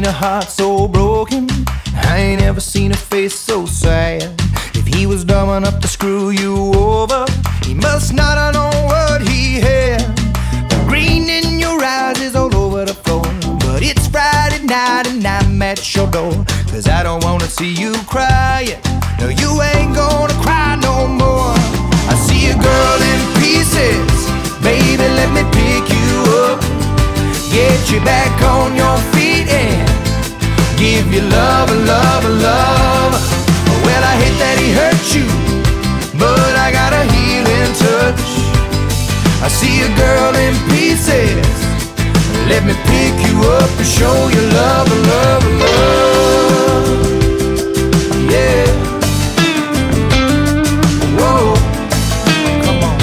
a heart so broken, I ain't ever seen a face so sad. If he was dumb enough to screw you over, he must not have known what he had. The green in your eyes is all over the floor, but it's Friday night and I'm at your door. Cause I don't wanna see you crying. No, you ain't gonna cry no more. I see a girl in pieces, baby, let me pick you up, get you back on your feet and give you love, love, love. Well, I hate that he hurt you, but I got a healing touch. I see a girl in pieces, let me pick you up and show you love, love, love. Yeah. Whoa. Come on.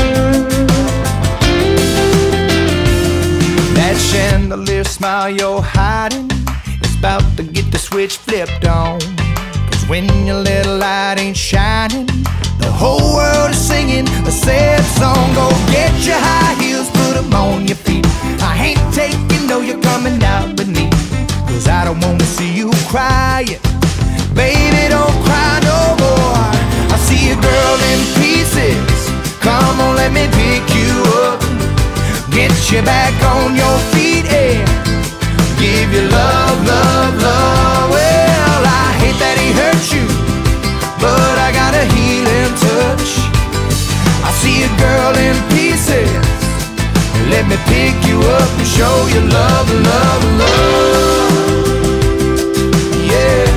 That chandelier smile you're hiding is about to get the switch flipped on. Cause when your little light ain't shining, the whole world is singing a sad song. Go get your high heels, put them on your feet. I ain't taking no, you're coming out with me. Cause I don't wanna see you crying. Baby, don't cry no more. I see a girl in pieces, come on, let me pick you up, get you back on your feet and give you love, love, love. Well, I hate that he hurt you, but I got a healing touch. I see a girl in pieces, let me pick you up and show you love, love, love. Yeah.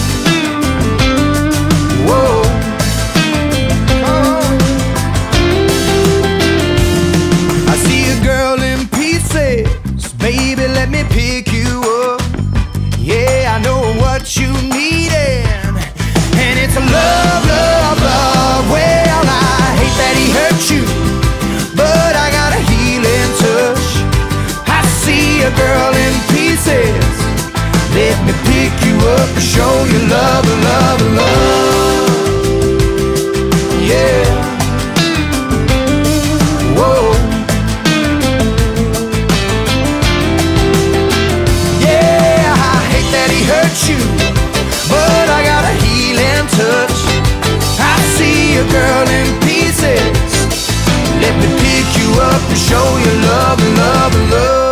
Whoa. Oh. I see a girl in pieces, baby, let me pick you up. Yeah, I know what you needed, and it's a love, love, love. Well, I hate that he hurt you, but I got a healing touch. I see a girl in pieces, let me pick you up and show you love, love, love. Yeah. Whoa. Yeah, I hate that he hurt you, but I got a healing touch. I see a girl in pieces, let me pick you up and show you love, love, love.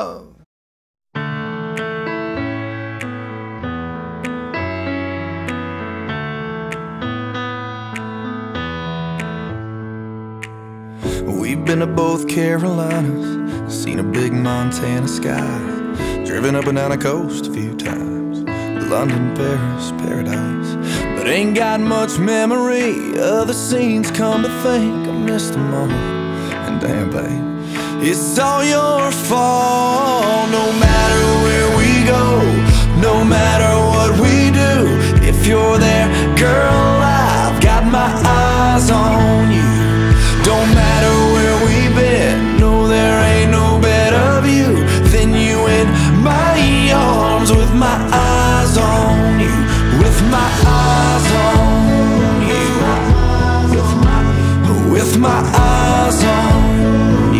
We've been to both Carolinas, seen a big Montana sky, driven up and down the coast a few times, London, Paris, paradise. But ain't got much memory of the scenes, come to think I missed them all. And damn, babe, it's all your fault. No matter where we go, no matter what we do, if you're there, girl, I've got my eyes on you. Don't matter where we've been, no, there ain't no better view than you in my arms, with my eyes on you, with my eyes on you, with my eyes on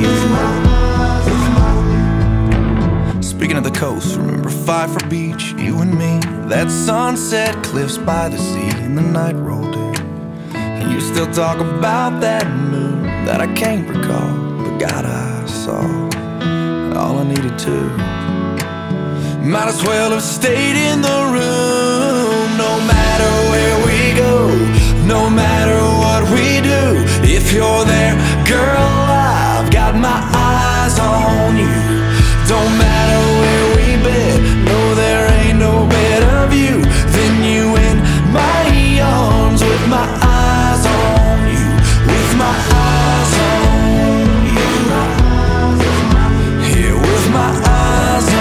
you. Speaking of the coast, remember Pfeiffer Beach, you and me, that sunset cliffs by the sea, and the night rolled in, and you still talk about that moon that I can't recall, but God, I saw all I needed to. Might as well have stayed in the room. No matter where we go, no matter what we do, if you're there, girl, I've got my eyes on you. Don't matter where we've been, no, there ain't no better view than you in my arms, with my eyes on you, with my eyes on you, yeah, with my eyes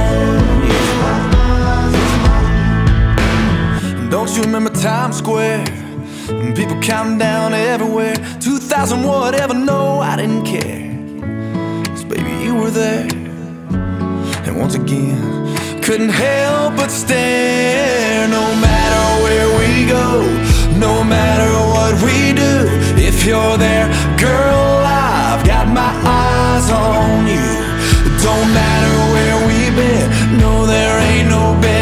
on you. Don't you remember Times Square? And people counting down everywhere, 2000 whatever, no, I didn't care, 'cause baby, you were there. And once again, couldn't help but stare. No matter where we go, no matter what we do, if you're there, girl, I've got my eyes on you. Don't matter where we've been, no, there ain't no better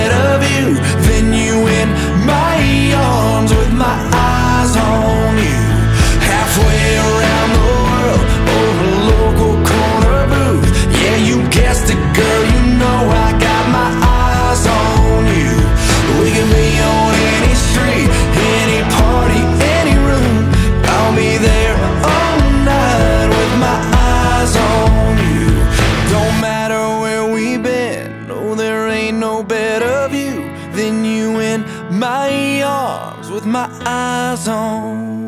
silhouette of you, then you in my arms with my eyes on